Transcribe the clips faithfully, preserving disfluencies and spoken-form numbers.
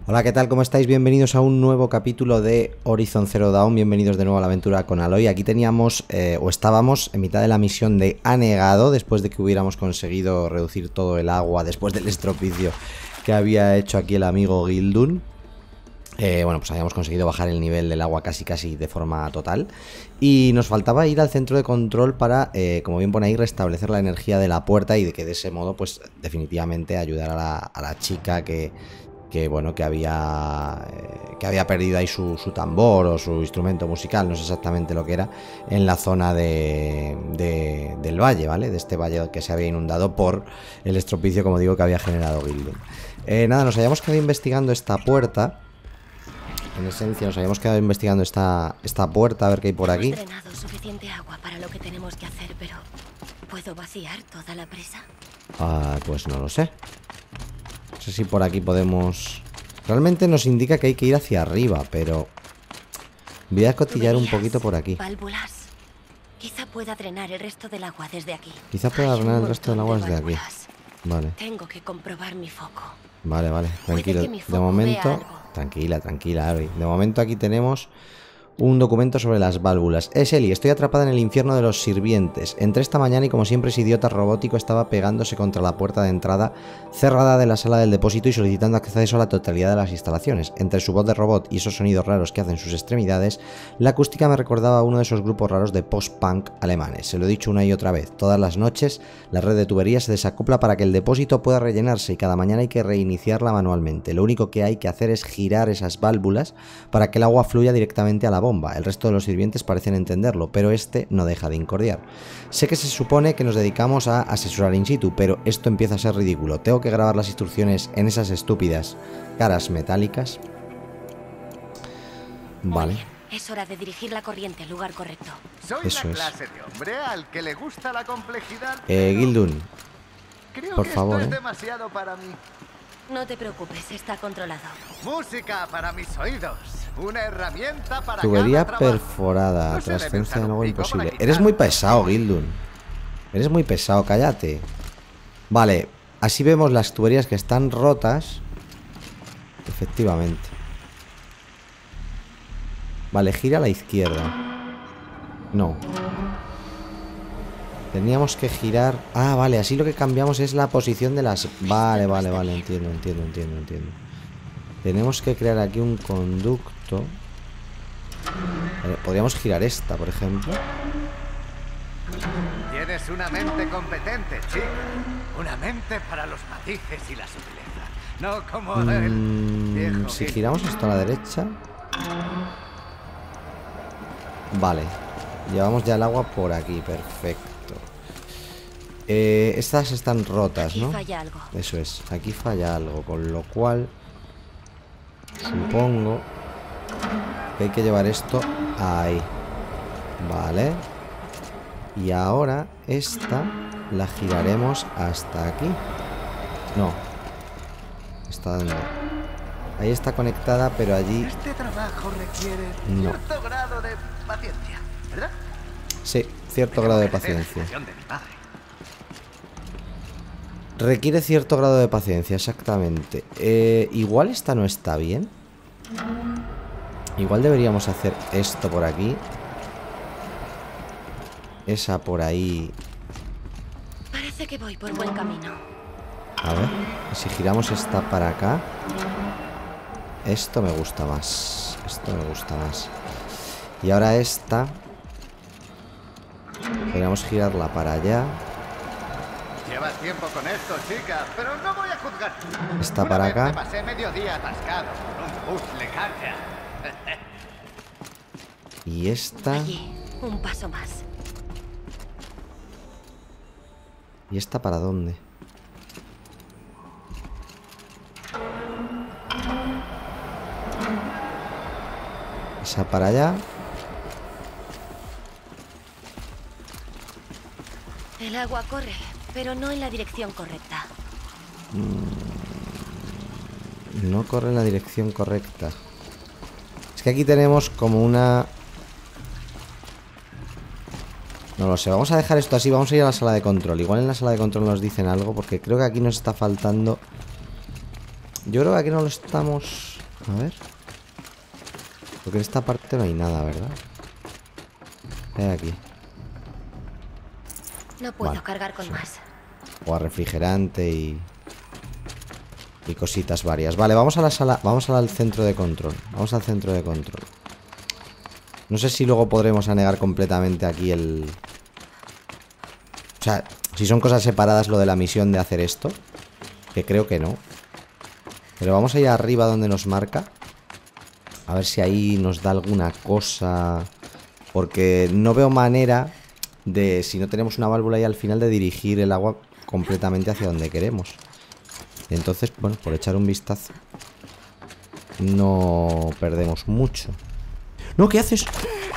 Hola, ¿qué tal? ¿Cómo estáis? Bienvenidos a un nuevo capítulo de Horizon Zero Dawn. Bienvenidos de nuevo a la aventura con Aloy. Aquí teníamos, eh, o estábamos en mitad de la misión de Anegado, después de que hubiéramos conseguido reducir todo el agua, después del estropicio que había hecho aquí el amigo Gildun. Eh, bueno, pues habíamos conseguido bajar el nivel del agua casi casi de forma total. Y nos faltaba ir al centro de control para, eh, como bien pone ahí, restablecer la energía de la puerta y de que de ese modo, pues definitivamente ayudar a la, a la chica que... que bueno, que había eh, que había perdido ahí su, su tambor o su instrumento musical, no sé exactamente lo que era, en la zona de, de, del valle, ¿vale? De este valle que se había inundado por el estropicio, como digo, que había generado Gildun. Eh, nada, nos habíamos quedado investigando esta puerta. En esencia, nos habíamos quedado investigando esta, esta puerta, a ver qué hay por aquí. Hemos drenado suficiente agua para lo que tenemos que hacer, pero ¿puedo vaciar toda la presa? Ah, pues no lo sé. No sé si por aquí podemos... Realmente nos indica que hay que ir hacia arriba, pero... voy a cotillar un poquito por aquí. Válvulas. Quizá pueda drenar el resto del agua desde aquí. Quizá pueda Hay un drenar el resto del agua montón desde de aquí. válvulas. Vale, Tengo que comprobar mi foco. vale, vale. Tranquilo. que mi De foco momento... vea algo. Tranquila, tranquila, Ari. De momento aquí tenemos... un documento sobre las válvulas. Es Eli, estoy atrapada en el infierno de los sirvientes. Entré esta mañana y como siempre ese idiota robótico estaba pegándose contra la puerta de entrada cerrada de la sala del depósito y solicitando acceso a la totalidad de las instalaciones. Entre su voz de robot y esos sonidos raros que hacen sus extremidades, la acústica me recordaba a uno de esos grupos raros de post-punk alemanes. Se lo he dicho una y otra vez. Todas las noches la red de tuberías se desacopla para que el depósito pueda rellenarse y cada mañana hay que reiniciarla manualmente. Lo único que hay que hacer es girar esas válvulas para que el agua fluya directamente a la bomba. El resto de los sirvientes parecen entenderlo, pero este no deja de incordiar. Sé que se supone que nos dedicamos a asesorar in situ, pero esto empieza a ser ridículo. Tengo que grabar las instrucciones en esas estúpidas caras metálicas. Vale. Muy bien. Es hora de dirigir la corriente al lugar correcto. Soy Eso la es. clase de hombre al que le gusta la complejidad. Eh, pero Gildun, creo por que favor, esto ¿eh? es demasiado para mí. No te preocupes, está controlado. Música para mis oídos. Una herramienta para tubería cada trabajo. perforada, No se debe transferencia usar de un nuevo pico para imposible. quitar Eres muy un pesado, trabajo. Gildun. Eres muy pesado, cállate. Vale, así vemos las tuberías que están rotas. Efectivamente. Vale, gira a la izquierda. No. Teníamos que girar... Ah, vale, así lo que cambiamos es la posición de las... Vale, vale, vale, entiendo, entiendo, entiendo, entiendo. Tenemos que crear aquí un conducto. Vale, podríamos girar esta, por ejemplo. Tienes una mente competente, chico. Una mente para los matices y la sutileza. No como el Mm, viejo si Gil. giramos esto a la derecha... Vale. Llevamos ya el agua por aquí, perfecto. Eh, estas están rotas, Aquí ¿no? falla algo. Eso es, aquí falla algo, con lo cual supongo que hay que llevar esto ahí. Vale. Y ahora esta la giraremos hasta aquí. No. Está dando. Ahí está conectada, pero allí Este trabajo requiere No. cierto grado de paciencia, ¿verdad? sí, cierto grado de paciencia. De mi padre. Requiere cierto grado de paciencia, exactamente. Eh, igual esta no está bien. Igual deberíamos hacer esto por aquí. Esa por ahí. Parece que voy por buen camino. A ver, si giramos esta para acá. Esto me gusta más. Esto me gusta más. Y ahora esta. Podríamos girarla para allá. Llevas tiempo con esto, chica, pero no voy a juzgar. Está Una para vez acá. me pasé medio día atascado con un puzzle carga. Y esta. Allí, un paso más. ¿Y esta para dónde? Esa para allá. El agua corre, pero no en la dirección correcta. No corre en la dirección correcta. Es que aquí tenemos como una... No lo sé, vamos a dejar esto así. Vamos a ir a la sala de control. Igual en la sala de control nos dicen algo, porque creo que aquí nos está faltando Yo creo que aquí no lo estamos... A ver. Porque en esta parte no hay nada, ¿verdad? ¿Qué hay aquí? No puedo Vale, cargar con sí. más. O a refrigerante y... Y cositas varias. Vale, vamos a la sala... Vamos al centro de control. Vamos al centro de control. No sé si luego podremos anegar completamente aquí el... O sea, si son cosas separadas lo de la misión de hacer esto. Que creo que no. Pero vamos a ir arriba donde nos marca. A ver si ahí nos da alguna cosa. Porque no veo manera de, si no tenemos una válvula ahí al final, de dirigir el agua completamente hacia donde queremos. Entonces, bueno, por echar un vistazo, no perdemos mucho. No, ¿qué haces?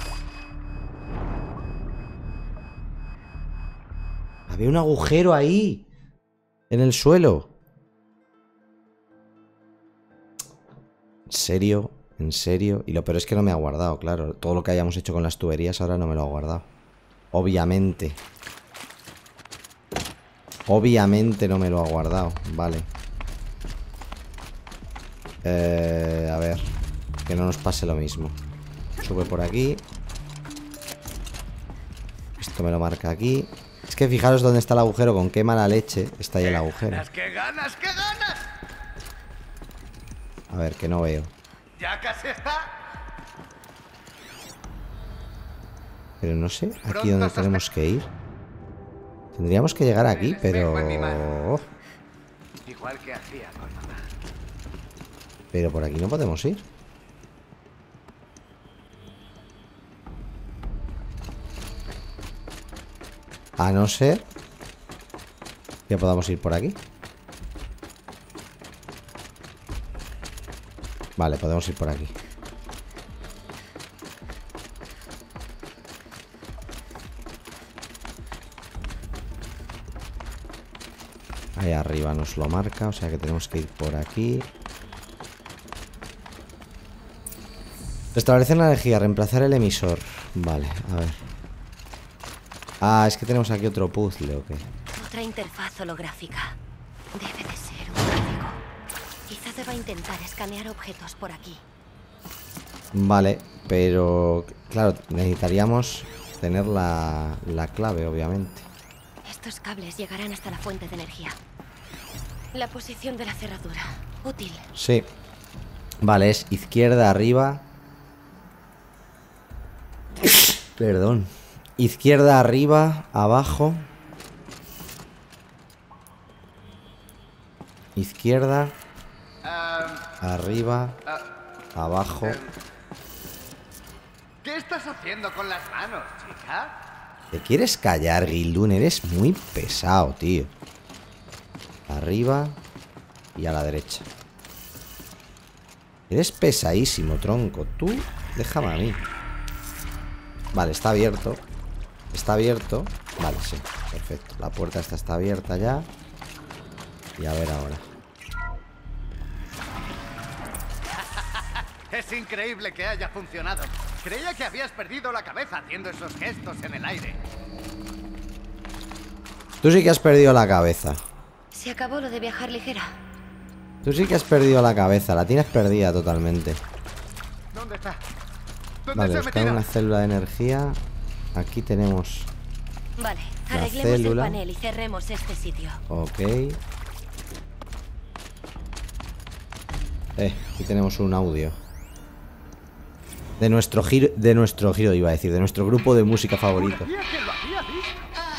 Había un agujero ahí, en el suelo. ¿En serio? ¿En serio? Y lo peor es que no me ha guardado, claro. Todo lo que hayamos hecho con las tuberías ahora no me lo ha guardado. Obviamente. Obviamente no me lo ha guardado. Vale. Eh, a ver. Que no nos pase lo mismo. Sube por aquí. Esto me lo marca aquí. Es que fijaros dónde está el agujero. Con qué mala leche está ahí el agujero. ¡Qué ganas, qué ganas! A ver, que no veo. ¡Ya casi está! Pero no sé aquí dónde tenemos que ir. Tendríamos que llegar aquí, pero... Igual que hacía con mamá. Pero por aquí no podemos ir. A no ser que podamos ir por aquí. Vale, podemos ir por aquí. Ahí arriba nos lo marca, o sea que tenemos que ir por aquí. Restablecer la energía, reemplazar el emisor. Vale, a ver. Ah, es que tenemos aquí otro puzzle, ¿o qué? Otra interfaz holográfica. Debe de ser un código. Quizá deba intentar escanear objetos por aquí. Vale, pero... Claro, necesitaríamos tener la, la clave, obviamente. Estos cables llegarán hasta la fuente de energía. La posición de la cerradura. Útil. Sí. Vale, es izquierda, arriba. Perdón. Izquierda, arriba, abajo. Izquierda, Um, arriba, uh, abajo. ¿Qué estás haciendo con las manos, chica? ¿Te quieres callar, Gildun? Eres muy pesado, tío. Arriba y a la derecha. Eres pesadísimo, tronco. Tú, déjame a mí. Vale, está abierto. Está abierto. Vale, sí, perfecto. La puerta esta está abierta ya. Y a ver ahora. Es increíble que haya funcionado. Creía que habías perdido la cabeza haciendo esos gestos en el aire. Tú sí que has perdido la cabeza. Se acabó lo de viajar ligera. Tú sí que has perdido la cabeza. La tienes perdida totalmente. ¿Dónde está? ¿Dónde Vale, se ha buscar metido? una célula de energía. Aquí tenemos... Vale, La arreglemos célula. el panel y cerremos este sitio. Ok. Eh, aquí tenemos un audio. De nuestro giro, de nuestro giro iba a decir, de nuestro grupo de música favorito. Juraría que lo había visto.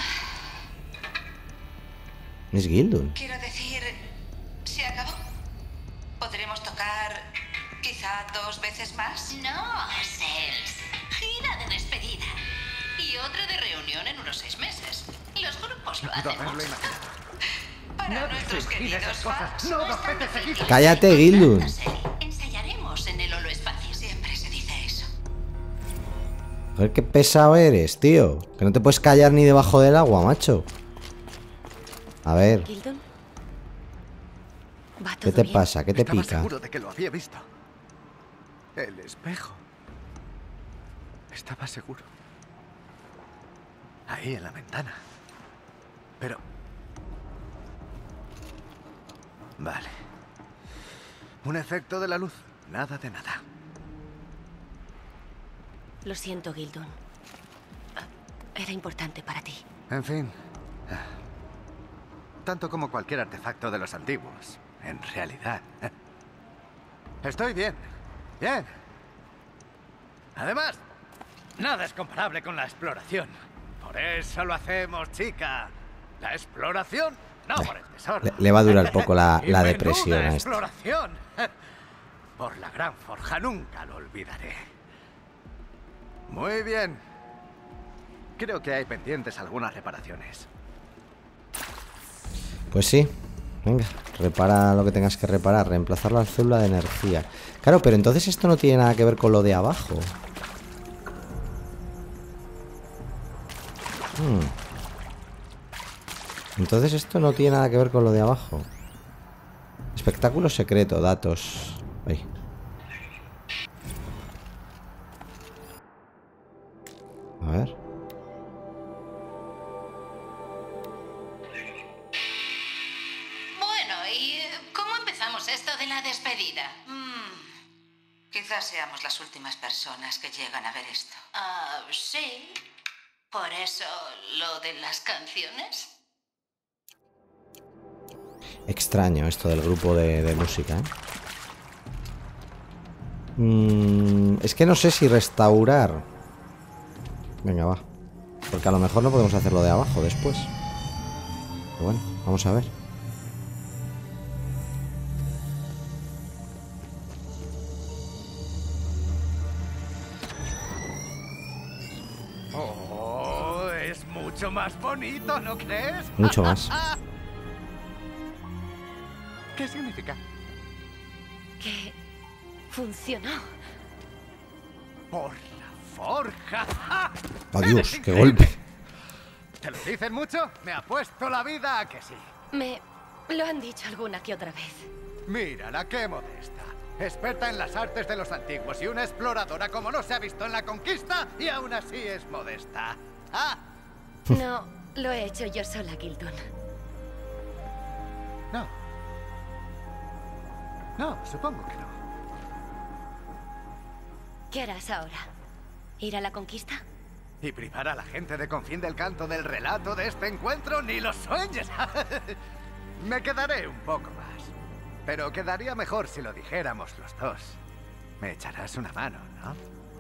Es Gildun. Quiero decir, ¿se acabó? ¿Podremos tocar quizá dos veces más? No, Sels. Gira de despedida. Y otra de reunión en unos seis meses. Los grupos lo Puedo hacen haberlo mucho. imaginado. Para Nadie nuestros se imagina queridos esas cosas. fans. No, No dos es tan veces difícil. seguidas. Cállate, Gildun. Seli. Ensayaremos en el holoespacio. Siempre se dice eso. Joder, qué pesado eres, tío. Que no te puedes callar ni debajo del agua, macho. A ver, ¿Gildun? ¿Va ¿qué todo te bien? pasa? ¿Qué te Estaba pica? seguro de que lo había visto. El espejo. Estaba seguro. Ahí en la ventana. Pero... Vale. Un efecto de la luz. Nada de nada. Lo siento, Gildun. Era importante para ti. En fin. Tanto como cualquier artefacto de los antiguos, en realidad. Estoy bien. Bien. Además, nada es comparable con la exploración. Por eso lo hacemos, chica. La exploración, no por el tesoro. Le, le va a durar poco la, Y la menuda depresión a este. exploración. Por la gran forja, nunca lo olvidaré. Muy bien. Creo que hay pendientes algunas reparaciones. Pues sí. Venga, repara lo que tengas que reparar. Reemplazar la célula de energía. Claro, pero entonces esto no tiene nada que ver con lo de abajo. Hmm. Entonces esto no tiene nada que ver con lo de abajo. Espectáculo secreto, datos. Ay. A ver. Bueno, ¿y cómo empezamos esto de la despedida? Mm, quizás seamos las últimas personas que llegan a ver esto. Ah, sí. Por eso lo de las canciones. Extraño esto del grupo de, de música, ¿eh? Mm, es que no sé si restaurar. Venga, va. Porque a lo mejor no podemos hacerlo de abajo después. Pero bueno, vamos a ver. Oh, es mucho más bonito, ¿no crees? Mucho más. ¿Qué significa? Que funcionó. Por la forja. Adiós, ¡Eres qué increíble! golpe. ¿Te lo dicen mucho? Me ha puesto la vida a que sí. Me lo han dicho alguna que otra vez. Mírala, qué modesta. Experta en las artes de los antiguos y una exploradora como no se ha visto en la conquista y aún así es modesta. ¡Ah! No, lo he hecho yo sola, Gildun. No. No, supongo que no. ¿Qué harás ahora? ¿Ir a la conquista? Y privar a la gente de Confín del canto del relato de este encuentro, ni lo sueñes. Me quedaré un poco más. Pero quedaría mejor si lo dijéramos los dos. Me echarás una mano, ¿no?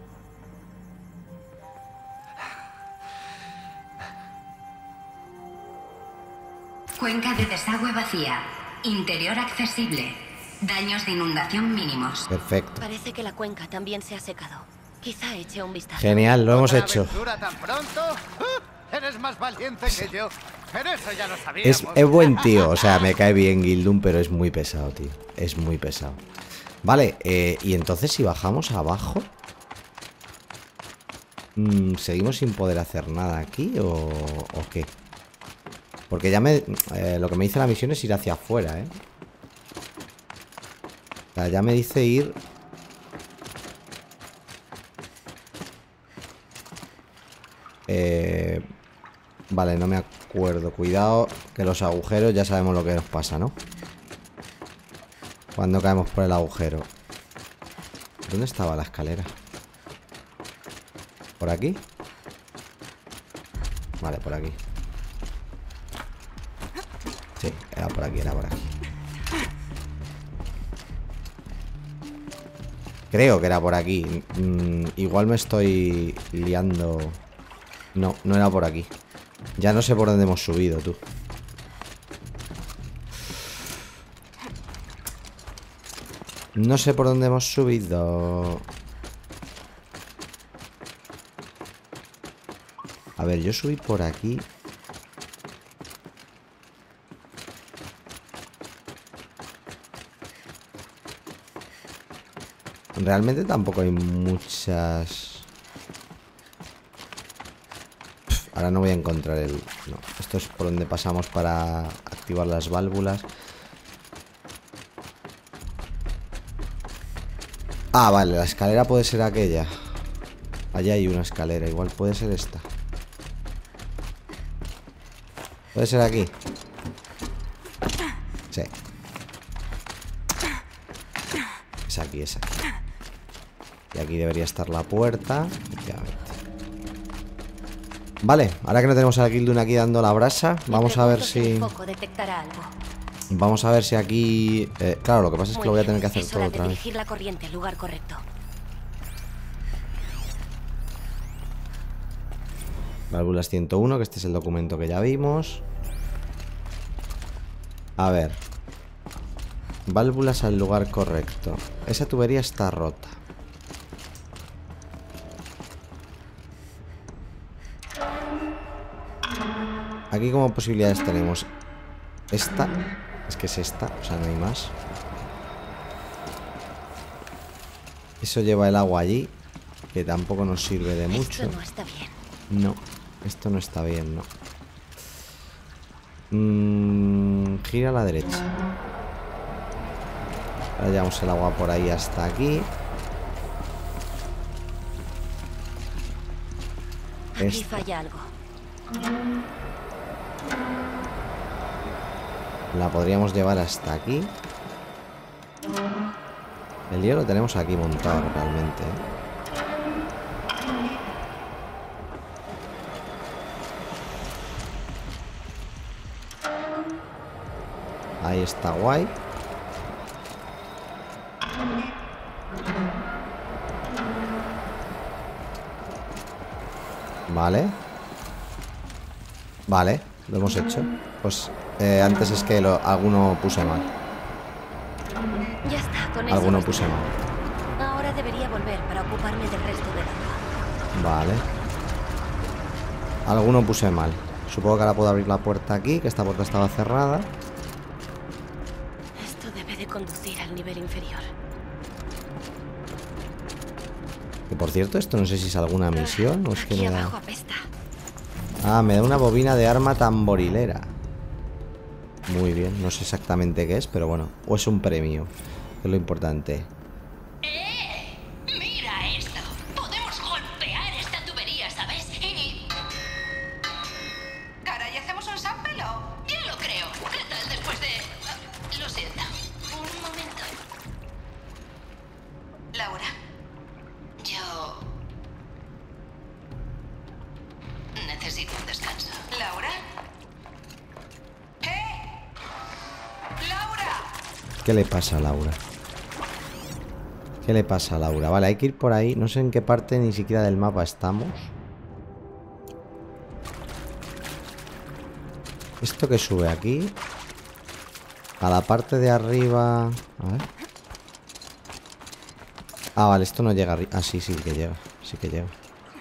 Cuenca de desagüe vacía. Interior accesible. Daños de inundación mínimos. Perfecto. Parece que la cuenca también se ha secado. Quizá eche un vistazo. Genial, lo hemos ¿Otra hecho. aventura tan pronto? ¡Uh! Eres más valiente que yo. Pero eso ya lo Es, sabíamos. es buen tío, o sea, me cae bien Gildun, pero es muy pesado, tío. Es muy pesado. Vale, eh, y entonces si bajamos abajo... Mm, ¿seguimos sin poder hacer nada aquí o, o qué? Porque ya me... Eh, lo que me dice la misión es ir hacia afuera, ¿eh? O sea, ya me dice ir... Eh... Vale, no me acuerdo. Cuidado, que los agujeros ya sabemos lo que nos pasa, ¿no? Cuando caemos por el agujero. ¿Dónde estaba la escalera? ¿Por aquí? Vale, por aquí. Sí, era por aquí, era por aquí. Creo que era por aquí. Mm, igual me estoy liando. No, no era por aquí. Ya no sé por dónde hemos subido, tú. No sé por dónde hemos subido. A ver, yo subí por aquí. Realmente tampoco hay muchas... Pff, ahora no voy a encontrar el... No, esto es por donde pasamos para activar las válvulas. Ah, vale, la escalera puede ser aquella. Allá hay una escalera, igual puede ser esta. ¿Puede ser aquí? Sí. Es aquí, es aquí. Y aquí debería estar la puerta. Efectivamente. Vale, ahora que no tenemos al Gildun aquí dando la brasa, vamos a ver si... Vamos a ver si aquí... Eh, claro, lo que pasa es que lo voy a tener que hacer todo otra vez. dirigir la corriente al lugar correcto. Válvulas ciento uno, que este es el documento que ya vimos. A ver. Válvulas al lugar correcto. Esa tubería está rota. Aquí como posibilidades tenemos esta. Es que es esta, o sea, no hay más. Eso lleva el agua allí, que tampoco nos sirve de mucho. Esto no está bien. No, esto no está bien, no. Mm, gira a la derecha. Ahora llevamos el agua por ahí hasta aquí. Aquí Esta. falla algo. La podríamos llevar hasta aquí. El lío lo tenemos aquí montado realmente, ¿eh? Ahí está guay. Vale. Vale, lo hemos hecho. Pues eh, antes es que lo, alguno puse mal. Ya está, con eso Alguno basta. puse mal. Ahora debería volver para ocuparme del resto del agua. Vale. Alguno puse mal. Supongo que ahora puedo abrir la puerta aquí, que esta puerta estaba cerrada. Esto debe de conducir al nivel inferior. Que por cierto, esto no sé si es alguna misión o es que Aquí me da... abajo apesta. Ah, me da una bobina de arma tamborilera. Muy bien, no sé exactamente qué es, pero bueno. O es un premio, que es lo importante. ¡Eh! ¡Mira esto! Podemos golpear esta tubería, ¿sabes? Y... ¿Caray, hacemos un sample o...? ya lo creo. ¿Qué tal después de...? Ah, lo siento. Un momento. Laura, Yo... necesito un descanso. ¿Laura? ¡Eh! ¡Laura! ¿Qué le pasa a Laura? ¿Qué le pasa a Laura? Vale, hay que ir por ahí. No sé en qué parte ni siquiera del mapa estamos. Esto que sube aquí. A la parte de arriba... A ver. Ah, vale, esto no llega arriba. Ah, sí, sí que llega. Sí que llega.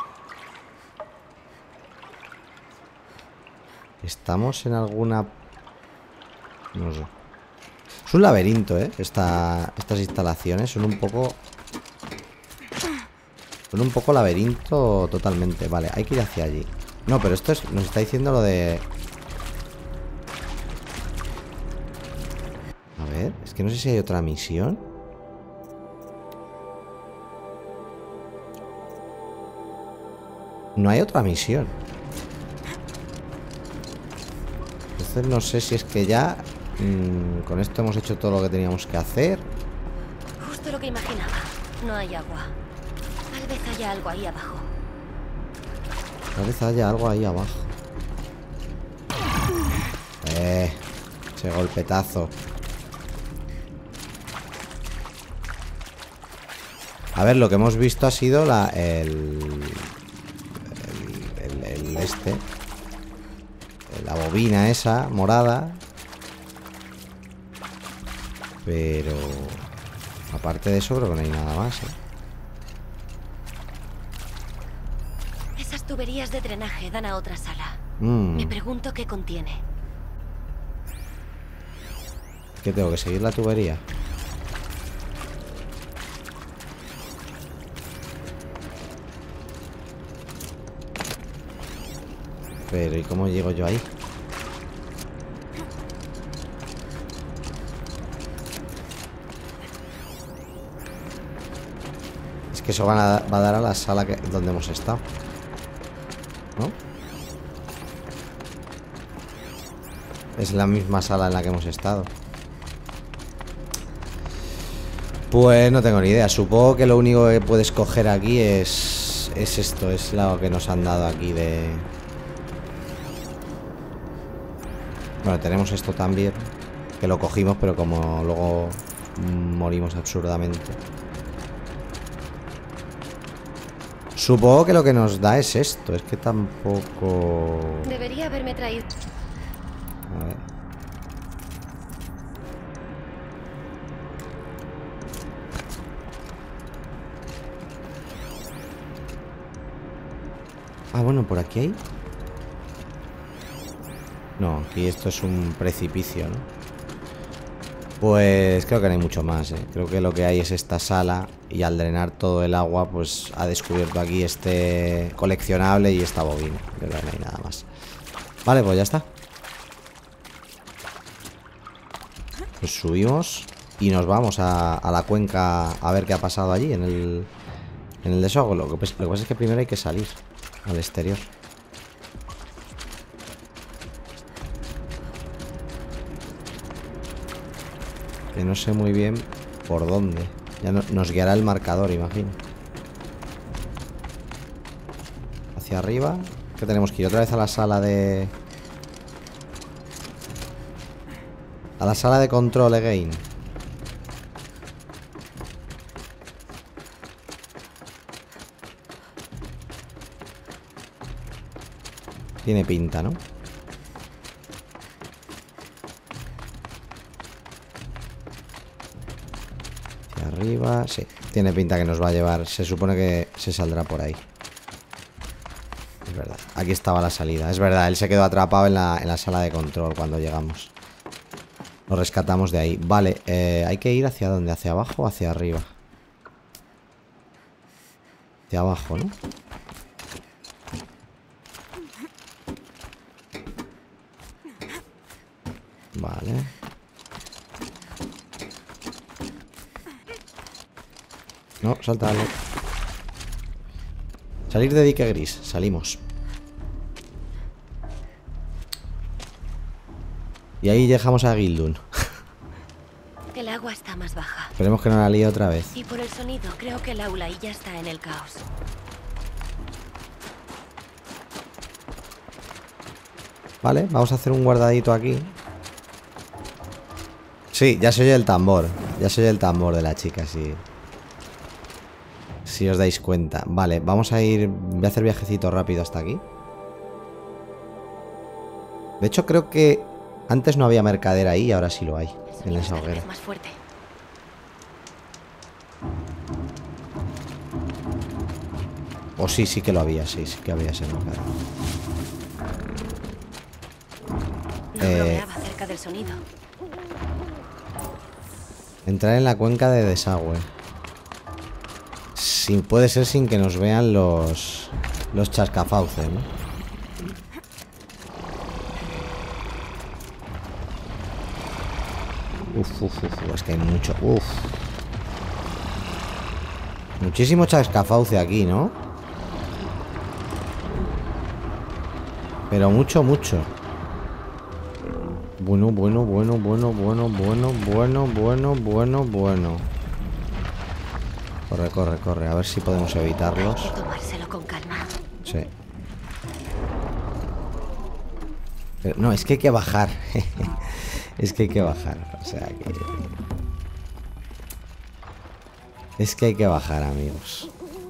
¿Estamos en alguna...? No sé. Es un laberinto, ¿eh? Esta, estas instalaciones son un poco... Son un poco laberinto totalmente. Vale, hay que ir hacia allí. No, pero esto es, nos está diciendo lo de... A ver, es que no sé si hay otra misión. No hay otra misión. Entonces no sé si es que ya mmm, con esto hemos hecho todo lo que teníamos que hacer. Justo lo que imaginaba. No hay agua. Tal vez haya algo ahí abajo. Tal vez haya algo ahí abajo. Eh, ese golpetazo. A ver, lo que hemos visto ha sido la... El... El, el, el este... La bobina esa, morada. Pero... Aparte de eso creo que no hay nada más, ¿eh? Esas tuberías de drenaje dan a otra sala. Mm. Me pregunto qué contiene. ¿Qué tengo que seguir la tubería? Pero ¿y cómo llego yo ahí? Es que eso va a, va a dar a la sala que, donde hemos estado, ¿no? Es la misma sala en la que hemos estado. Pues no tengo ni idea. Supongo que lo único que puedes coger aquí es, es esto. Es lo que nos han dado aquí de... Bueno, tenemos esto también, que lo cogimos, pero como luego morimos absurdamente. Supongo que lo que nos da es esto. Es que tampoco... Debería haberme traído... A ver. Ah, bueno, por aquí hay... No, aquí esto es un precipicio, ¿no? Pues creo que no hay mucho más, ¿eh? Creo que lo que hay es esta sala. Y al drenar todo el agua, pues ha descubierto aquí este coleccionable y esta bobina. Creo que no hay nada más. Vale, pues ya está. Pues subimos y nos vamos a, a la cuenca a ver qué ha pasado allí en el, en el desahogo. Lo que, lo que pasa es que primero hay que salir al exterior. Que no sé muy bien por dónde. Ya no, nos guiará el marcador, imagino. Hacia arriba. Que tenemos que ir otra vez a la sala de... A la sala de control again. Tiene pinta, ¿no? Arriba, sí, tiene pinta que nos va a llevar. Se supone que se saldrá por ahí. Es verdad, aquí estaba la salida. Es verdad, él se quedó atrapado en la, en la sala de control cuando llegamos. Lo rescatamos de ahí. Vale, eh, hay que ir hacia dónde, hacia abajo o hacia arriba. Hacia abajo, ¿no? Vale. No, salta. Salir de dique gris. Salimos. Y ahí dejamos a Gildun. El agua está más baja. Esperemos que no la líe otra vez. Y por el sonido, creo que el aula y ya está en el caos. Vale, vamos a hacer un guardadito aquí. Sí, ya se oye el tambor. Ya se oye el tambor de la chica, sí. Si os dais cuenta. Vale, vamos a ir... Voy a hacer viajecito rápido hasta aquí. De hecho, creo que antes no había mercader ahí y ahora sí lo hay. En esa hoguera. Más fuerte. O sí, sí que lo había. Sí, sí que había ese mercader. No Eh, bromeaba acerca del sonido. Entrar en la cuenca de desagüe. Sin, puede ser sin que nos vean los los chascafauces, ¿no? Uf, uf, uf, es que hay mucho. Uf. Muchísimo chascafauce aquí, ¿no? Pero mucho, mucho. Bueno, bueno, bueno, bueno, bueno, bueno, bueno, bueno, bueno, bueno. Corre, corre, corre. A ver si podemos evitarlos. Hay que tomárselo con calma. Sí. Pero no, es que hay que bajar. Es que hay que bajar. O sea que... Es que hay que bajar, amigos.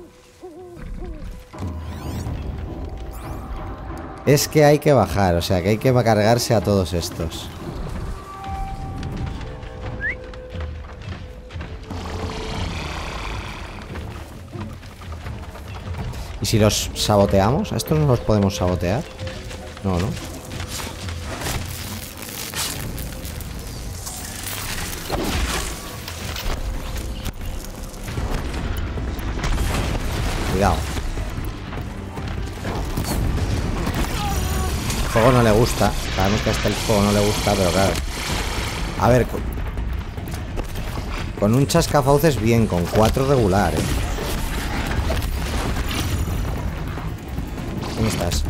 Es que hay que bajar. O sea que hay que cargarse a todos estos. ¿Y si los saboteamos? ¿A estos no los podemos sabotear? No, ¿no? Cuidado. El fuego no le gusta. Sabemos que hasta el fuego no le gusta, pero claro. A ver. Con, con un chascafauces bien, con cuatro regular, eh. ¿Dónde estás?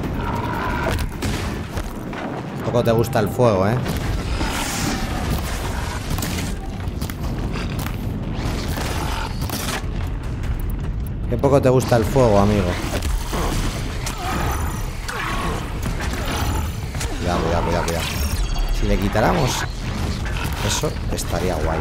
Poco te gusta el fuego, ¿eh? Qué poco te gusta el fuego, amigo. Cuidado, cuidado, cuidado, cuidado. Si le quitáramos eso, estaría guay.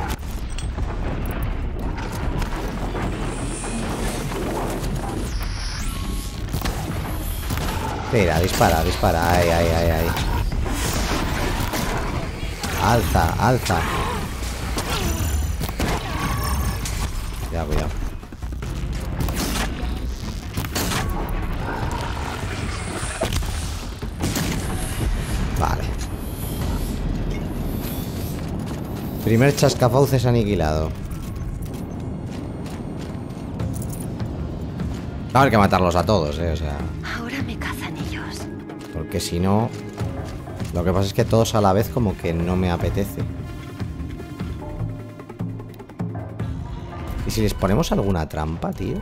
Mira, dispara, dispara. Ahí, ahí, ahí, ahí. Alza, alza. Cuidado, cuidado. Vale. Primer chascafauces aniquilado. Va a haber que matarlos a todos, eh, o sea. Ahora me cazan ellos. Porque si no... Lo que pasa es que todos a la vez como que no me apetece. ¿Y si les ponemos alguna trampa, tío?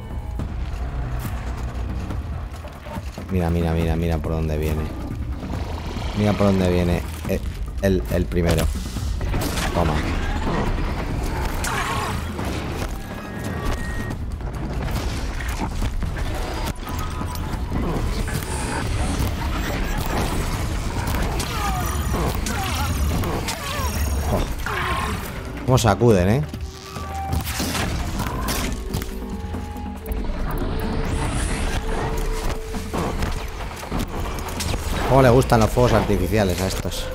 Mira, mira, mira, mira por dónde viene. Mira por dónde viene el, el, el primero. Toma. Cómo sacuden, ¿eh? Cómo le gustan los fuegos artificiales a estos.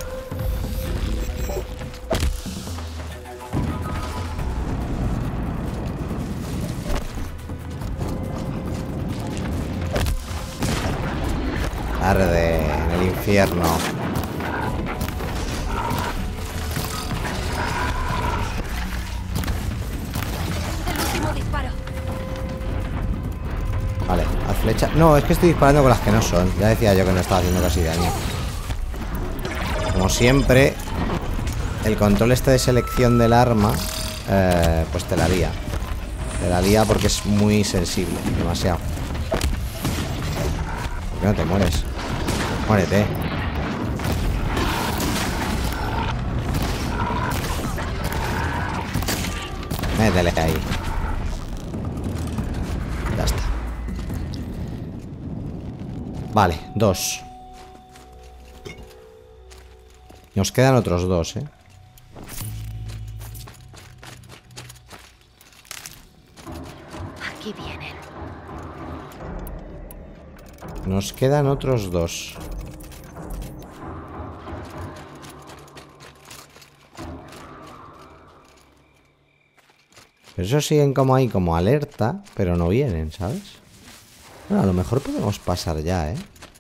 Arde en el infierno. Vale, haz flecha. No, es que estoy disparando con las que no son. Ya decía yo que no estaba haciendo casi daño. Como siempre, el control este de selección del arma, eh, pues te la lía. Te la lía porque es muy sensible, demasiado. ¿Por qué no te mueres? Muérete. Métele ahí. Ya está. Vale, dos. Nos quedan otros dos, ¿eh? Aquí vienen. Nos quedan otros dos. Pero esos siguen como ahí, como alerta, pero no vienen, ¿sabes? Bueno, a lo mejor podemos pasar ya, ¿eh?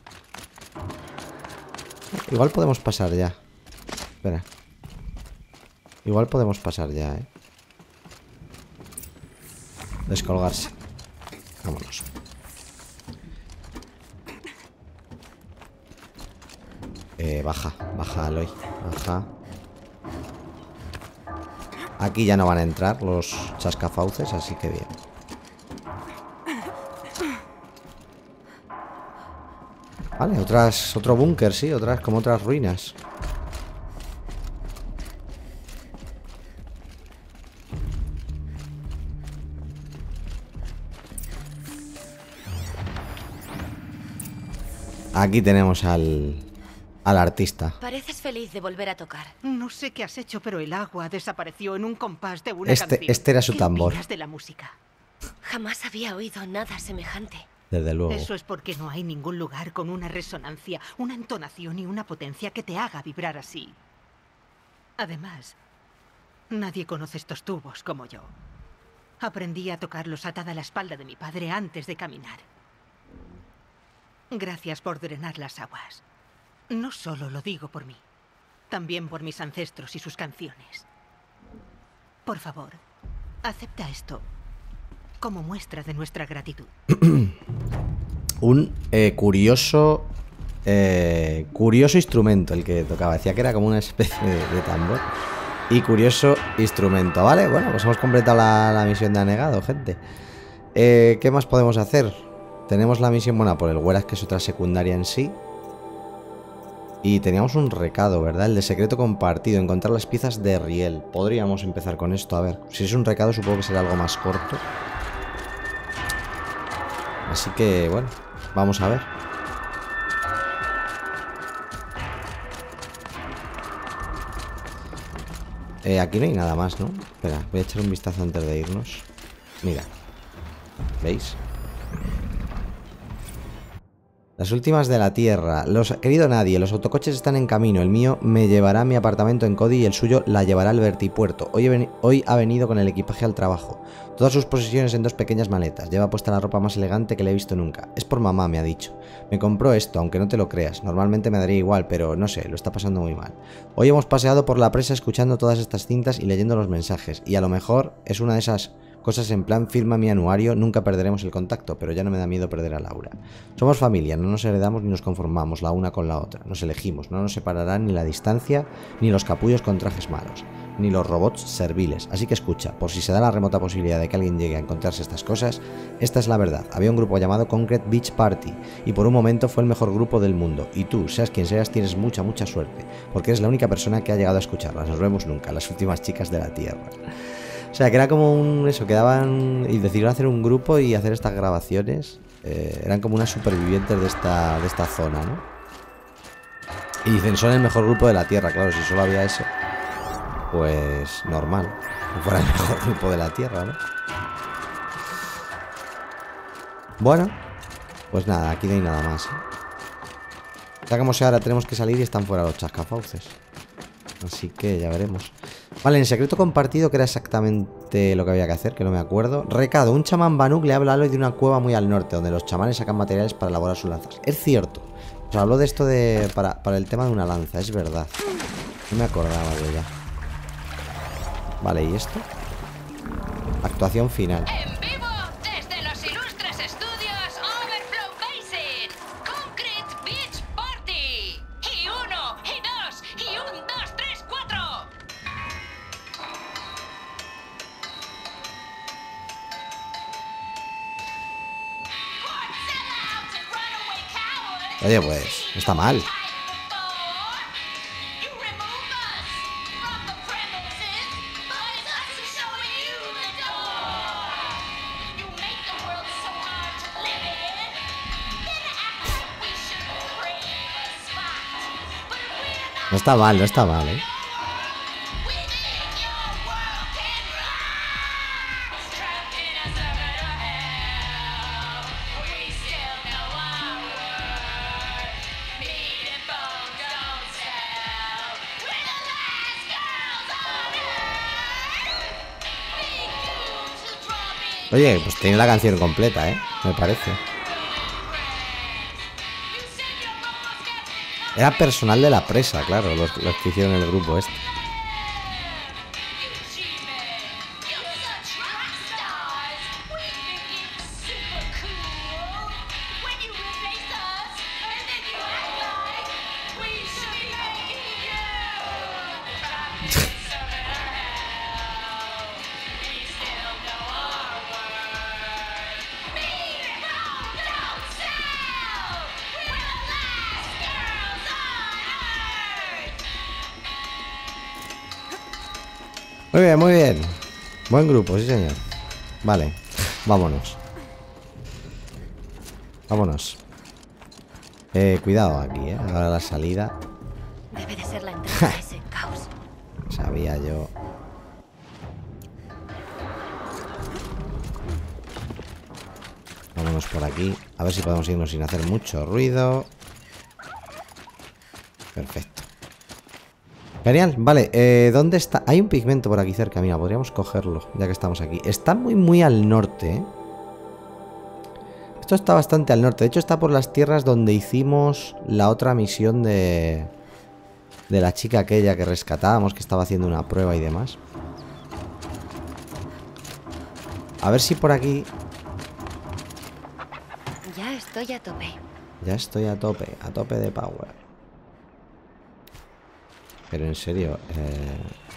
Igual podemos pasar ya. Espera. Igual podemos pasar ya, ¿eh? Descolgarse. Vámonos. Eh, baja, baja, Aloy. Baja. Aquí ya no van a entrar los chascafauces, así que bien. Vale, otras, otro búnker, sí, otras como otras ruinas. Aquí tenemos al, al artista. Pareces feliz de volver a tocar. No sé qué has hecho, pero el agua desapareció en un compás de una Este, canción. este era su ¿Qué tambor. opinas de la música? Jamás había oído nada semejante. Desde luego. Eso es porque no hay ningún lugar con una resonancia, una entonación y una potencia que te haga vibrar así. Además, nadie conoce estos tubos como yo. Aprendí a tocarlos atada a la espalda de mi padre antes de caminar. Gracias por drenar las aguas. No solo lo digo por mí, también por mis ancestros y sus canciones. Por favor, acepta esto como muestra de nuestra gratitud. Un eh, curioso eh, curioso instrumento el que tocaba. Decía que era como una especie de, de tambor. Y curioso instrumento, ¿vale? Bueno, pues hemos completado la, la misión de anegado, gente. eh, ¿Qué más podemos hacer? Tenemos la misión, bueno, por el Hueras, que es otra secundaria en sí. Y teníamos un recado, ¿verdad? El de secreto compartido, encontrar las piezas de Riel. Podríamos empezar con esto, a ver. Si es un recado, supongo que será algo más corto. Así que, bueno, vamos a ver. Eh, aquí no hay nada más, ¿no? Espera, voy a echar un vistazo antes de irnos. Mira. ¿Veis? Las últimas de la Tierra. Los, querido nadie, los autocoches están en camino. El mío me llevará a mi apartamento en Cody y el suyo la llevará al vertipuerto. Hoy, he hoy ha venido con el equipaje al trabajo. Todas sus posesiones en dos pequeñas maletas. Lleva puesta la ropa más elegante que le he visto nunca. Es por mamá, me ha dicho. Me compró esto, aunque no te lo creas. Normalmente me daría igual, pero no sé, lo está pasando muy mal. Hoy hemos paseado por la presa escuchando todas estas cintas y leyendo los mensajes. Y a lo mejor es una de esas cosas en plan, firma mi anuario, nunca perderemos el contacto, pero ya no me da miedo perder a Laura. Somos familia, no nos heredamos ni nos conformamos la una con la otra. Nos elegimos, no nos separarán ni la distancia, ni los capullos con trajes malos, ni los robots serviles. Así que escucha, por si se da la remota posibilidad de que alguien llegue a encontrarse estas cosas, esta es la verdad. Había un grupo llamado Concrete Beach Party, y por un momento fue el mejor grupo del mundo. Y tú, seas quien seas, tienes mucha, mucha suerte, porque eres la única persona que ha llegado a escucharlas. Nos vemos nunca, las últimas chicas de la Tierra. O sea, que era como un... eso, quedaban... y decidieron hacer un grupo y hacer estas grabaciones. Eh, eran como unas supervivientes de esta, de esta zona, ¿no? Y dicen, son el mejor grupo de la Tierra. Claro, si solo había eso, pues normal que fuera el mejor grupo de la Tierra, ¿no? Bueno, pues nada, aquí no hay nada más, ¿eh? O sea, como si ahora tenemos que salir y están fuera los chascafauces. Así que ya veremos. Vale, en secreto compartido, que era exactamente lo que había que hacer, que no me acuerdo. Recado, un chamán Banuk le habla a Aloy de una cueva muy al norte, donde los chamanes sacan materiales para elaborar sus lanzas. Es cierto. Os habló de esto de para, para el tema de una lanza, es verdad. No me acordaba de ella. Vale, ¿y esto? Actuación final. En vivo desde los ilustres estudios Overflow Basin, Concrete Beach Party. Y uno, y dos, y un, dos, tres, cuatro. Oye, pues, no está mal. No está mal, no está mal, ¿eh? Oye, pues tiene la canción completa, ¿eh? Me parece. Era personal de la presa, claro, los, los que hicieron el grupo este. Muy bien, muy bien. Buen grupo, sí señor. Vale, vámonos. Vámonos. Eh, cuidado aquí, eh. Ahora la salida. Debe de ser la entrada a ese caos. Sabía yo. Vámonos por aquí. A ver si podemos irnos sin hacer mucho ruido. Perfecto. Genial, vale, eh, ¿dónde está? Hay un pigmento por aquí cerca, mira, podríamos cogerlo, ya que estamos aquí. Está muy, muy al norte, ¿eh? Esto está bastante al norte, de hecho está por las tierras donde hicimos la otra misión de... de la chica aquella que rescatábamos, que estaba haciendo una prueba y demás. A ver si por aquí... Ya estoy a tope. Ya estoy a tope, a tope de power. Pero en serio, eh...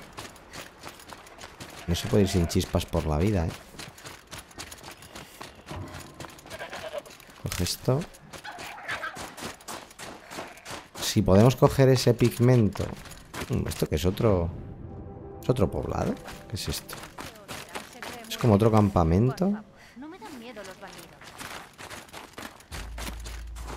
no se puede ir sin chispas por la vida, ¿eh? Coge esto. Si podemos coger ese pigmento... ¿Esto qué es? ¿Otro... ¿Es otro poblado? ¿Qué es esto? ¿Es como otro campamento? No me dan miedo los bandidos.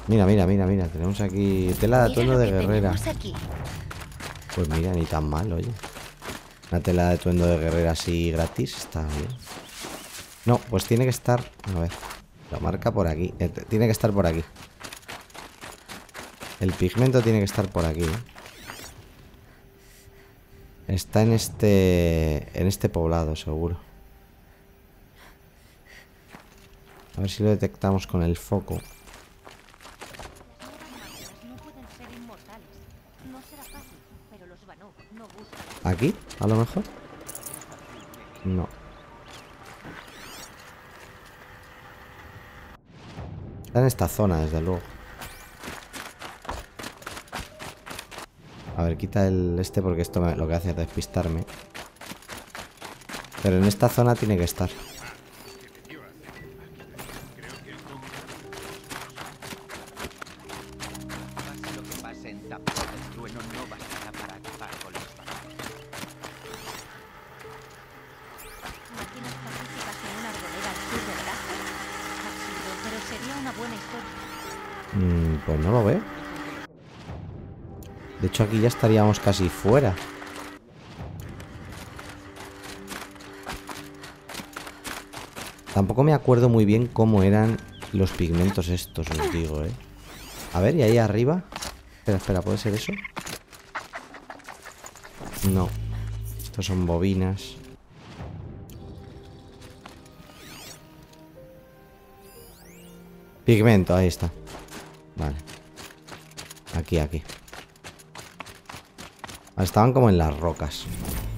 Mira, mira, mira, mira. Tenemos aquí tela de atuendo de guerrera. Aquí. Pues mira, ni tan mal, oye. Una tela de atuendo de guerrera así gratis está bien. No, pues tiene que estar... A ver, lo marca por aquí. Eh, tiene que estar por aquí. El pigmento tiene que estar por aquí, ¿eh? Está en este... En este poblado, seguro. A ver si lo detectamos con el foco. ¿Aquí? ¿A lo mejor? No. Está en esta zona, desde luego. A ver, quita el este porque esto me, lo que hace es despistarme. Pero en esta zona tiene que estar. Mm, pues no lo veo. De hecho, aquí ya estaríamos casi fuera. Tampoco me acuerdo muy bien cómo eran los pigmentos estos, os digo, ¿eh? A ver, ¿y ahí arriba? Espera, espera, ¿puede ser eso? No. Estos son bobinas. Pigmento, ahí está. Vale. Aquí, aquí. Estaban como en las rocas.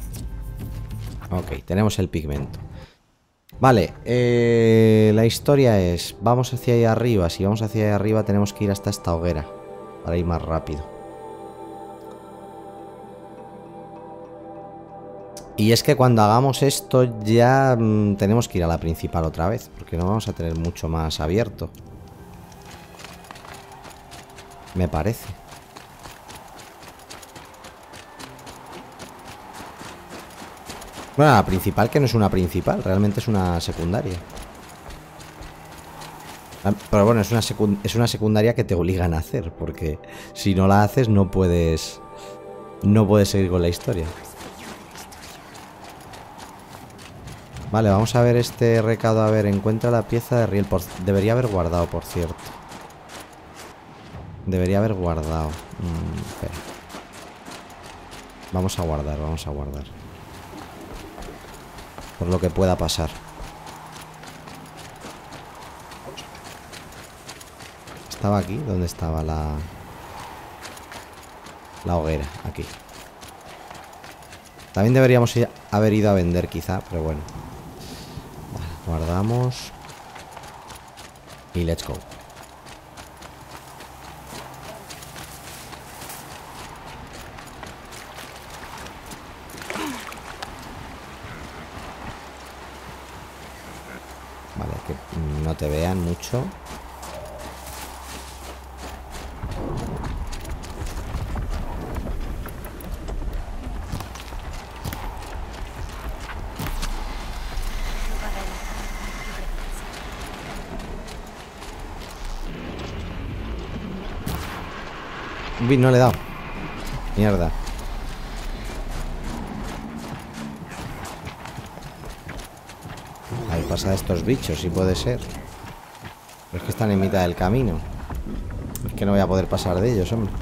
Ok, tenemos el pigmento. Vale, eh, la historia es... Vamos hacia ahí arriba. Si vamos hacia ahí arriba tenemos que ir hasta esta hoguera para ir más rápido. Y es que cuando hagamos esto ya mmm, tenemos que ir a la principal otra vez, porque no vamos a tener mucho más abierto. Me parece. Bueno, la principal, que no es una principal, realmente es una secundaria. Pero bueno, es una, secund es una secundaria que te obligan a hacer, porque si no la haces no puedes... No puedes seguir con la historia. Vale, vamos a ver este recado. A ver, encuentra la pieza de riel. Por... Debería haber guardado, por cierto. Debería haber guardado. Mm, espera. Vamos a guardar, vamos a guardar. Por lo que pueda pasar. ¿Estaba aquí? ¿Dónde estaba la... la hoguera? Aquí. También deberíamos ir, haber ido a vender quizá, pero bueno. Vale, guardamos. Y let's go. Vale, que no te vean mucho. No le he dado. Mierda. Ahí pasa estos bichos, si puede ser. Pero es que están en mitad del camino. Es que no voy a poder pasar de ellos, hombre.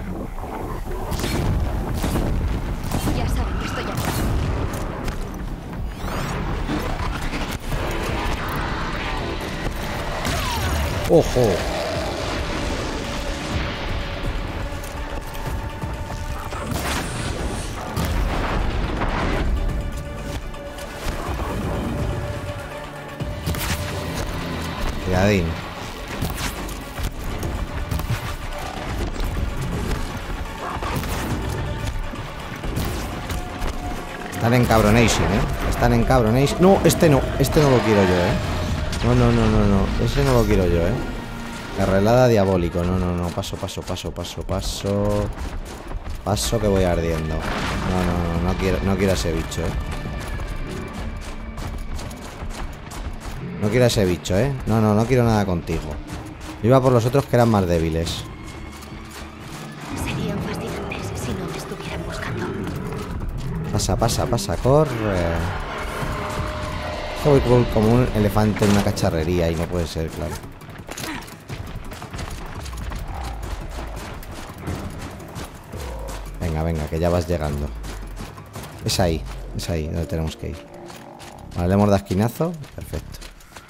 Ya saben que estoy aquí. ¡Ojo! Cuidadín. Están en cabronation, ¿eh? Están en cabronation. No, este no. Este no lo quiero yo, ¿eh? No, no, no, no, no. Ese no lo quiero yo, ¿eh? Carrelada diabólico. No, no, no. Paso, paso, paso, paso, paso. Paso que voy ardiendo. No, no, no. No quiero, no quiero a ese bicho, ¿eh? No quiero a ese bicho, ¿eh? No, no, no quiero nada contigo. Iba por los otros que eran más débiles. Serían fascinantes si no me estuvieran buscando. Pasa, pasa, pasa, corre. Voy como, como un elefante en una cacharrería y no puede ser, claro. Venga, venga, que ya vas llegando. Es ahí, es ahí donde tenemos que ir. Vale, le hemos dado esquinazo. Perfecto.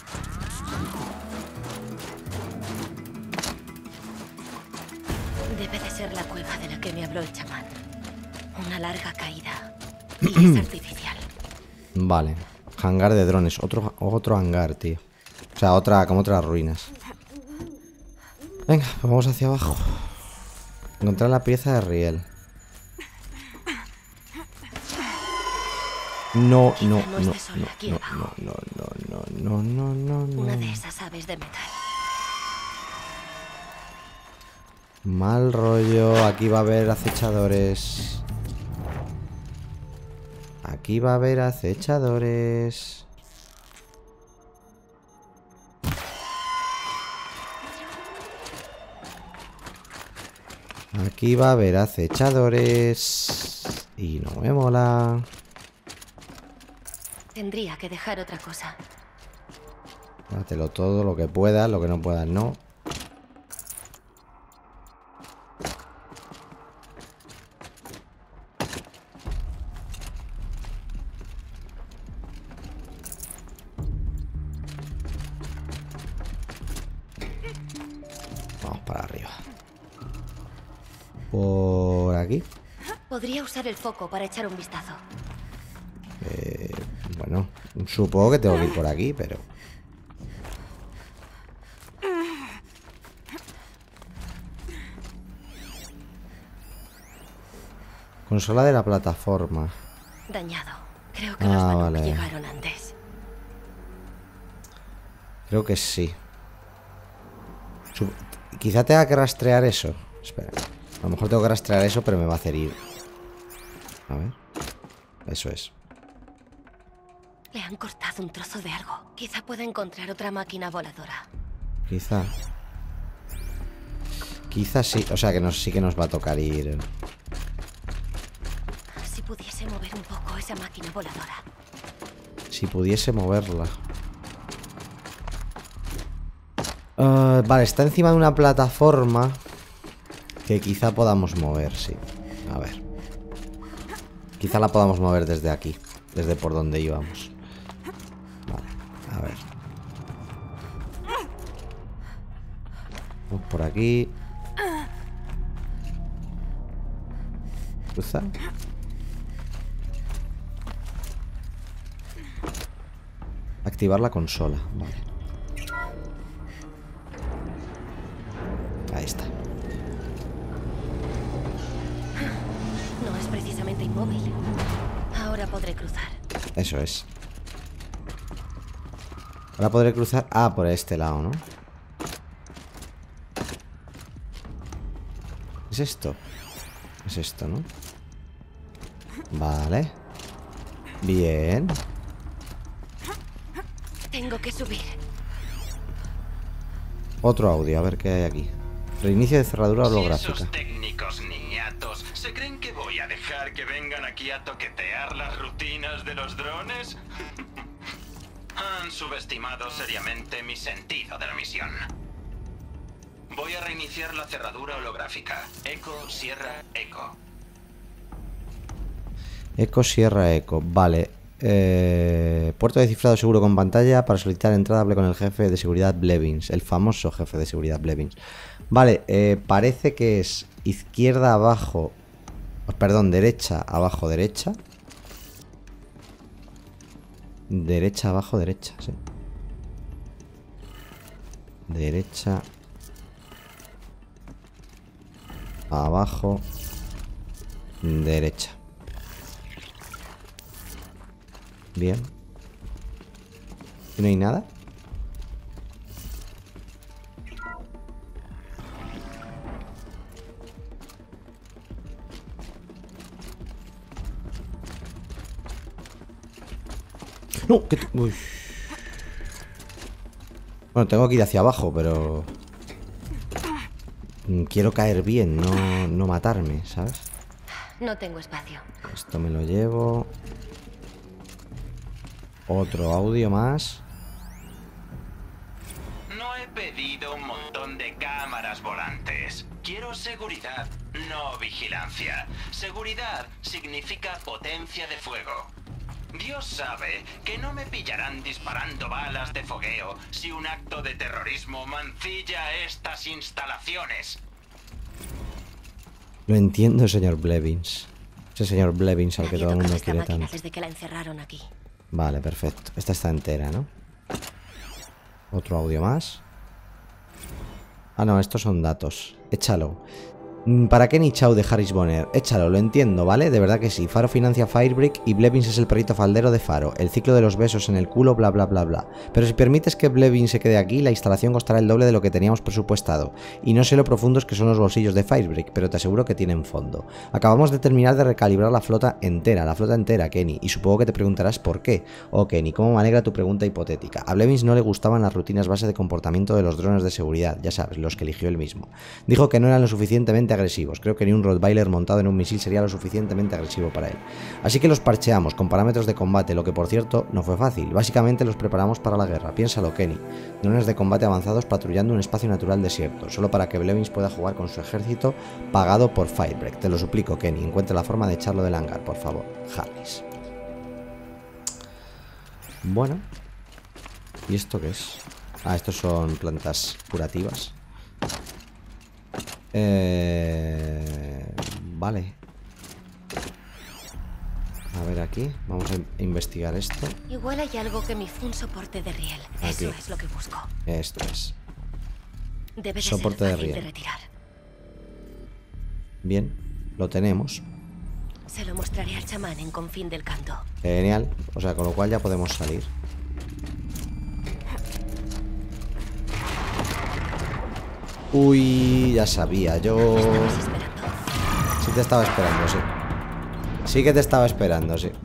Debe de ser la cueva de la que me habló el chamán. Una larga caída. Y es artificial. Vale. Hangar de drones. Otro, otro hangar, tío. O sea, otra, como otras ruinas. Venga, pues vamos hacia abajo. Encontrar la pieza de riel. No, no, no, no, no, no, no, no, no, no, no, no. Una de esas aves de metal. Mal rollo. Aquí va a haber acechadores. Aquí va a haber acechadores. Aquí va a haber acechadores. Y no me mola. Tendría que dejar otra cosa. Dátelo todo, lo que puedas, lo que no puedas, no. Vamos para arriba. Por aquí. Podría usar el foco para echar un vistazo. Eh, bueno, supongo que tengo que ir por aquí, pero... Consola de la plataforma. Dañado. Creo que Ah, los Banuk vale. llegaron antes. Creo que sí. Sup- Quizá tenga que rastrear eso. Espera. A lo mejor tengo que rastrear eso, pero me va a hacer ir. A ver. Eso es. Le han cortado un trozo de algo. Quizá pueda encontrar otra máquina voladora. Quizá. Quizá sí. O sea que nos, sí que nos va a tocar ir. Si pudiese mover un poco esa máquina voladora. Si pudiese moverla. Ah, vale, está encima de una plataforma que quizá podamos mover, sí. A ver. Quizá la podamos mover desde aquí. Desde por donde íbamos. Vale, a ver. Vamos por aquí. Cruza. Activar la consola, vale. Ahí está. No es precisamente inmóvil. Ahora podré cruzar. Eso es. Ahora podré cruzar... Ah, por este lado, ¿no? ¿Es esto? Es esto, ¿no? Vale. Bien. Tengo que subir. Otro audio, a ver qué hay aquí. Reinicio de cerradura Si holográfica. esos técnicos niñatos se creen que voy a dejar que vengan aquí a toquetear las rutinas de los drones, han subestimado seriamente mi sentido de la misión. Voy a reiniciar la cerradura holográfica. Eco, Sierra, Eco. Eco, Sierra, Eco. Vale. Eh, puerto de cifrado seguro con pantalla. Para solicitar entrada hable con el jefe de seguridad Blevins. El famoso jefe de seguridad Blevins. Vale, eh, parece que es izquierda abajo. Perdón, derecha abajo, derecha. Derecha abajo, derecha, sí. Derecha abajo, derecha. Bien. ¿Y no hay nada? No, que... Uy. Bueno, tengo que ir hacia abajo, pero... Quiero caer bien, no, no matarme, ¿sabes? No tengo espacio. Esto me lo llevo. Otro audio más. No he pedido un montón de cámaras volantes. Quiero seguridad, no vigilancia. Seguridad significa potencia de fuego. Dios sabe que no me pillarán disparando balas de fogueo si un acto de terrorismo mancilla estas instalaciones. Lo entiendo, señor Blevins. Ese señor Blevins al que Nadie todo el tocado mundo esta quiere máquina tanto. desde que la encerraron aquí. Vale, perfecto. Esta está entera, ¿no? Otro audio más. Ah, no, estos son datos. Échalo. ¿Para qué ni chau de Harris Bonner? Échalo, lo entiendo, ¿vale? De verdad que sí. Faro financia Firebrick y Blevins es el perrito faldero de Faro. El ciclo de los besos en el culo, bla bla bla bla. Pero si permites que Blevins se quede aquí, la instalación costará el doble de lo que teníamos presupuestado. Y no sé lo profundos que son los bolsillos de Firebrick, pero te aseguro que tienen fondo. Acabamos de terminar de recalibrar la flota entera, la flota entera, Kenny. Y supongo que te preguntarás por qué. Oh, Kenny, cómo me alegra tu pregunta hipotética. A Blevins no le gustaban las rutinas base de comportamiento de los drones de seguridad, ya sabes, los que eligió él mismo. Dijo que no eran lo suficientemente agresivos. Creo que ni un Rottweiler montado en un misil sería lo suficientemente agresivo para él. Así que los parcheamos con parámetros de combate, lo que por cierto no fue fácil. Básicamente los preparamos para la guerra. Piénsalo, Kenny. Drones de combate avanzados patrullando un espacio natural desierto, solo para que Blevins pueda jugar con su ejército pagado por Firebreak. Te lo suplico, Kenny. Encuentra la forma de echarlo del hangar, por favor. Harris. Bueno. ¿Y esto qué es? Ah, estos son plantas curativas. Eh, vale. A ver aquí. Vamos a investigar esto. Igual hay algo que me hizo un soporte de riel. Aquí. Eso es lo que busco. Esto es. Debe de Soporte ser de fácil de riel. retirar. Bien. Lo tenemos. Se lo mostraré al chamán en Confín del Canto. Genial. O sea, con lo cual ya podemos salir. Uy, ya sabía, yo... Estabas esperando. Sí te estaba esperando, sí. Sí que te estaba esperando, sí.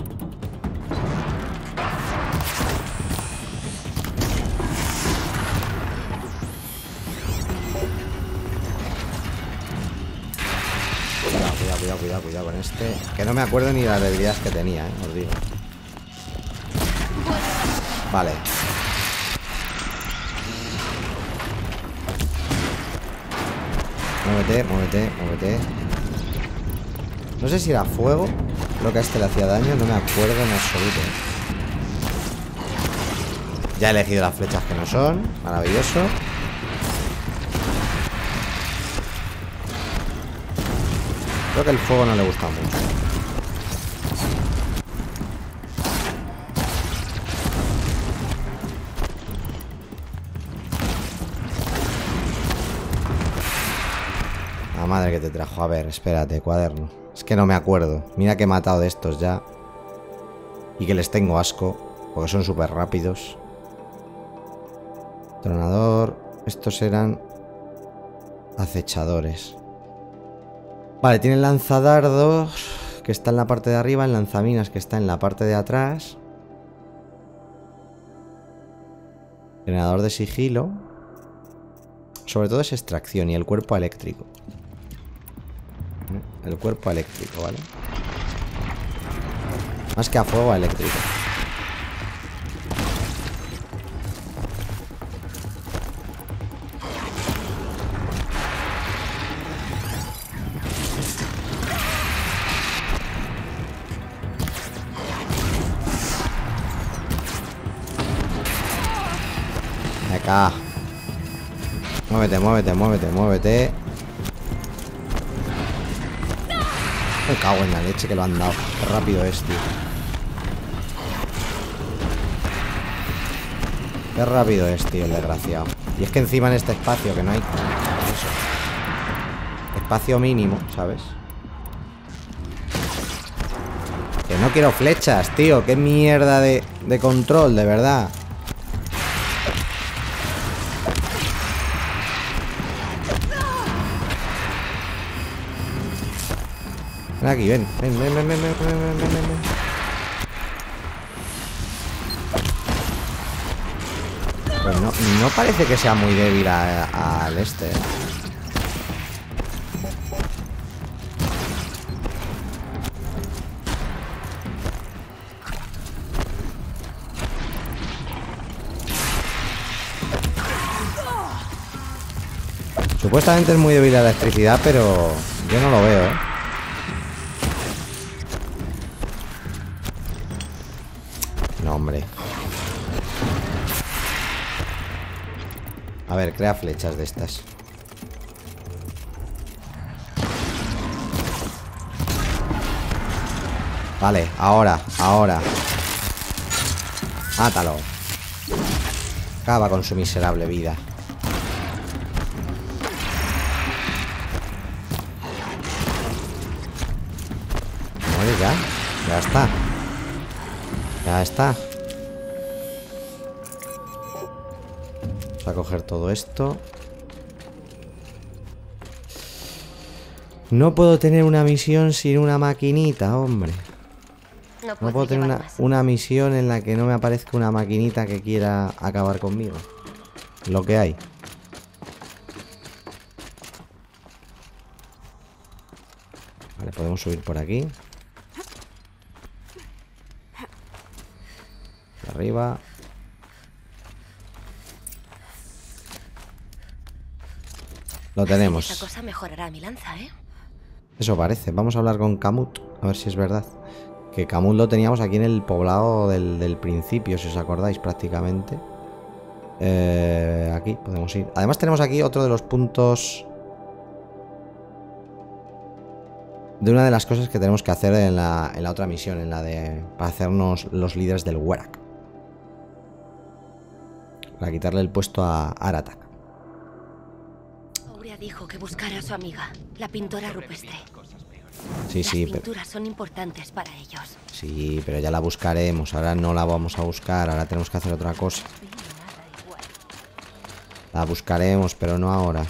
Cuidado, cuidado, cuidado, cuidado, cuidado con este. Que no me acuerdo ni las debilidades que tenía, eh, os digo. Vale. Muévete, muévete, muévete. No sé si era fuego lo que a este le hacía daño, no me acuerdo en absoluto. Ya he elegido las flechas que no son. Maravilloso. Creo que el fuego no le gusta mucho. La madre que te trajo. A ver, espérate, cuaderno. Es que no me acuerdo. Mira que he matado de estos ya. Y que les tengo asco, porque son súper rápidos. Tronador. Estos eran acechadores. Vale, tiene el lanzadardos, que está en la parte de arriba, el lanzaminas, que está en la parte de atrás. Generador de sigilo. Sobre todo es extracción y el cuerpo eléctrico. El cuerpo eléctrico, ¿vale? Más que a fuego, a eléctrico. Acá. Muévete, muévete, muévete, muévete. Me cago en la leche que lo han dado. Qué rápido es, tío. Qué rápido es, tío, el desgraciado. Y es que encima en este espacio que no hay... Eso. Espacio mínimo, ¿sabes? Que no quiero flechas, tío. Qué mierda de, de control, de verdad. Ven aquí, ven. Ven, ven, ven, ven, ven, ven, ven, ven, ven. Pues no, no parece que sea muy débil a- al este. Supuestamente es muy débil a la electricidad, pero yo no lo veo, ¿eh? No, hombre. A ver, crea flechas de estas. Vale, ahora, ahora. Mátalo. Acaba con su miserable vida. Muere ya. Ya está. Ya está. Vamos a coger todo esto. No puedo tener una misión sin una maquinita, hombre. No No puedo, puedo tener llevar una, más. una misión en la que no me aparezca una maquinita que quiera acabar conmigo. Lo que hay. Vale, podemos subir por aquí. Por arriba. Lo tenemos. Esa cosa mejorará mi lanza, ¿eh? Eso parece. Vamos a hablar con Kamut. A ver si es verdad. Que Kamut lo teníamos aquí en el poblado del, del principio, si os acordáis, prácticamente. Eh, aquí podemos ir. Además tenemos aquí otro de los puntos de una de las cosas que tenemos que hacer en la, en la otra misión, en la de para hacernos los líderes del Werak. Para quitarle el puesto a Aratak. Aurea dijo que buscara a su amiga, la pintora rupestre. Sí, sí, Las pero, pinturas son importantes para ellos. sí, pero ya la buscaremos. Ahora no la vamos a buscar, ahora tenemos que hacer otra cosa. La buscaremos, pero no ahora.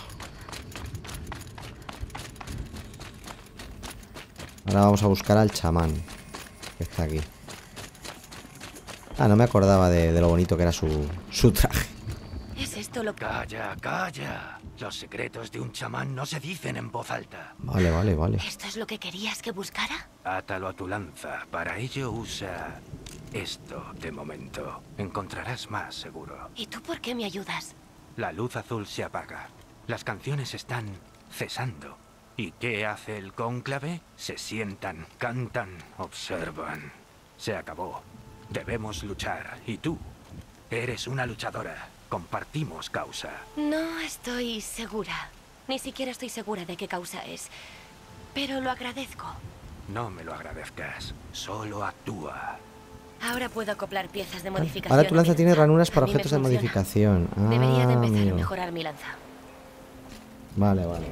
Ahora vamos a buscar al chamán, que está aquí. Ah, no me acordaba de, de lo bonito que era su, su traje. ¿Es esto lo que...? Calla, calla. Los secretos de un chamán no se dicen en voz alta. Vale, vale, vale. ¿Esto es lo que querías que buscara? Átalo a tu lanza. Para ello usa esto de momento. Encontrarás más seguro. ¿Y tú por qué me ayudas? La luz azul se apaga. Las canciones están cesando. ¿Y qué hace el cónclave? Se sientan, cantan, observan. Se acabó. Debemos luchar. Y tú, eres una luchadora. Compartimos causa. No estoy segura. Ni siquiera estoy segura de qué causa es. Pero lo agradezco. No me lo agradezcas. Solo actúa. Ahora puedo acoplar piezas de modificación. Ahora tu a lanza mi tiene ranuras para A mí me objetos de funciona. modificación. Ah, Debería de empezar amigo. a mejorar mi lanza. Vale, vale.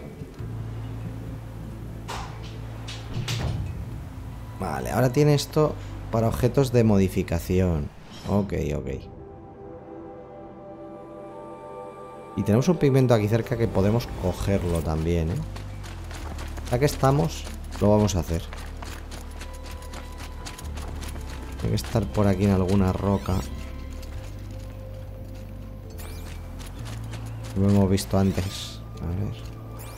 Vale, ahora tiene esto para objetos de modificación. Ok, ok. Y tenemos un pigmento aquí cerca que podemos cogerlo también, ¿eh? Ya que estamos, lo vamos a hacer. Tiene que estar por aquí en alguna roca. Lo hemos visto antes. A ver.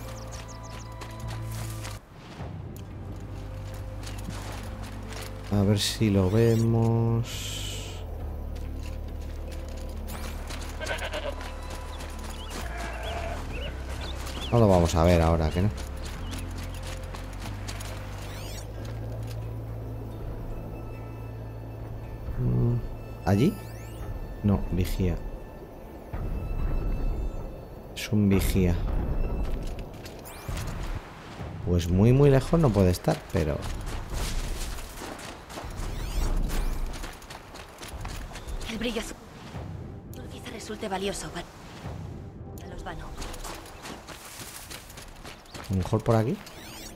A ver si lo vemos. No lo vamos a ver ahora, ¿que no? Mm, ¿allí? No, vigía. Es un vigía. Pues muy muy lejos no puede estar, pero... El brillo azul quizá resulte valioso para los vanos. A lo mejor por aquí.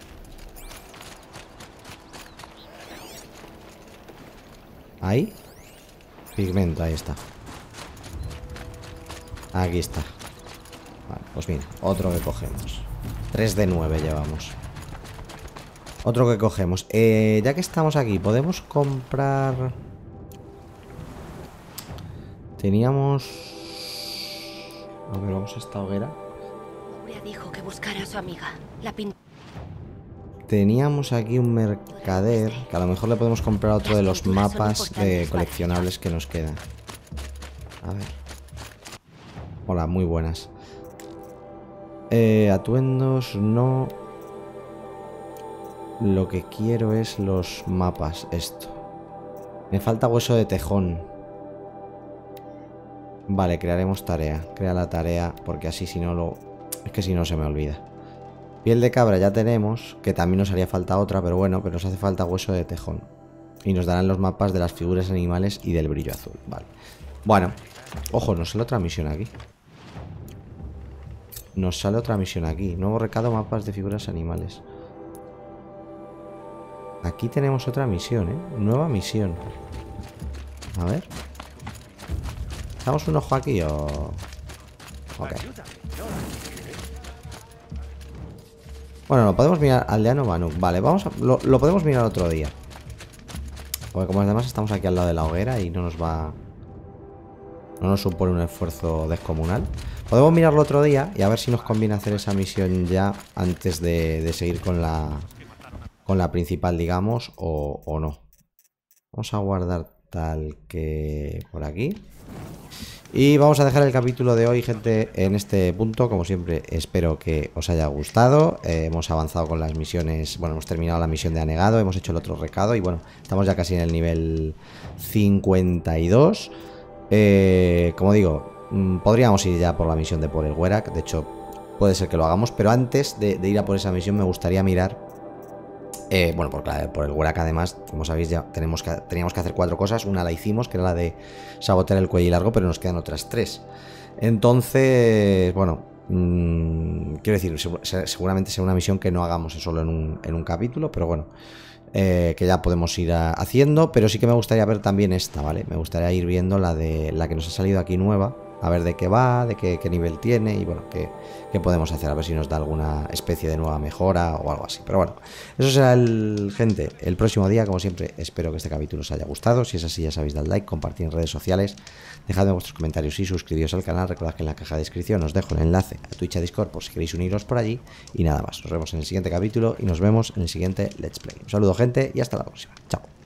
Ahí. Pigmento, ahí está. Aquí está. Vale, pues mira, otro que cogemos. tres de nueve llevamos. Otro que cogemos. Eh, ya que estamos aquí, podemos comprar... Teníamos... A ver, vamos a esta hoguera. Aurea dijo que buscara a su amiga, la pintora. Teníamos aquí un mercader que a lo mejor le podemos comprar otro de los mapas de coleccionables que nos quedan. A ver. Hola, muy buenas. Eh, atuendos, no. Lo que quiero es los mapas, esto. Me falta hueso de tejón. Vale, crearemos tarea. Crea la tarea, porque así si no lo... Es que si no se me olvida. Piel de cabra ya tenemos, que también nos haría falta otra, pero bueno, pero nos hace falta hueso de tejón. Y nos darán los mapas de las figuras animales y del brillo azul. Vale. Bueno, ojo, nos sale otra misión aquí. Nos sale otra misión aquí. Nuevo recado, mapas de figuras animales. Aquí tenemos otra misión, ¿eh? Nueva misión. A ver. ¿Echamos un ojo aquí o...? Ok. Bueno, lo podemos mirar. Aldeano Banuk. Vale, vamos a... Lo, lo podemos mirar otro día. Porque como además estamos aquí al lado de la hoguera y no nos va... No nos supone un esfuerzo descomunal. Podemos mirarlo otro día y a ver si nos conviene hacer esa misión ya antes de, de seguir con la... Con la principal, digamos, o, o no. Vamos a guardar tal que por aquí. Y vamos a dejar el capítulo de hoy, gente, en este punto. Como siempre, espero que os haya gustado. Eh, hemos avanzado con las misiones. Bueno, hemos terminado la misión de anegado. Hemos hecho el otro recado. Y bueno, estamos ya casi en el nivel cincuenta y dos. Eh, como digo, mmm, podríamos ir ya por la misión de por el Werak. De hecho, puede ser que lo hagamos. Pero antes de, de ir a por esa misión, me gustaría mirar... Eh, bueno, por, por el Werak además, como sabéis ya tenemos que, teníamos que hacer cuatro cosas. Una la hicimos, que era la de sabotear el cuello largo, pero nos quedan otras tres. Entonces, bueno, mmm, quiero decir, seguramente sea una misión que no hagamos solo en un, en un capítulo, pero bueno, eh, que ya podemos ir a, haciendo. Pero sí que me gustaría ver también esta, ¿vale? Me gustaría ir viendo la de la que nos ha salido aquí nueva. A ver de qué va, de qué, qué nivel tiene y bueno, qué, qué podemos hacer. A ver si nos da alguna especie de nueva mejora o algo así. Pero bueno, eso será el, gente, el próximo día. Como siempre, espero que este capítulo os haya gustado. Si es así, ya sabéis, dad like, compartid en redes sociales. Dejadme vuestros comentarios y suscribiros al canal. Recordad que en la caja de descripción os dejo el enlace a Twitch y a Discord por si queréis uniros por allí. Y nada más, nos vemos en el siguiente capítulo y nos vemos en el siguiente Let's Play. Un saludo, gente, y hasta la próxima. Chao.